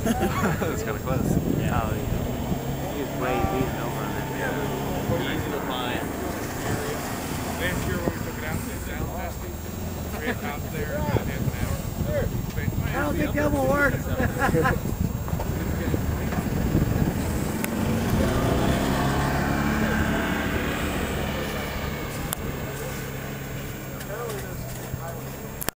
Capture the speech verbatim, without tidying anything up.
That's kind of close. Yeah. Oh, yeah. He was way beating over on that. Yeah. Easy to find. Last year when we took it out to sound testing, we had out there about half an hour. I don't think that will work.